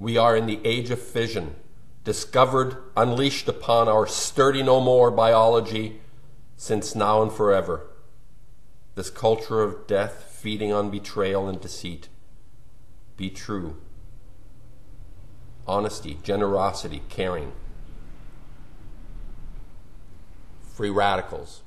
We are in the age of fission, discovered, unleashed upon our sturdy no more biology, since now and forever. This culture of death feeding on betrayal and deceit. Be true. Honesty, generosity, caring. Free radicals.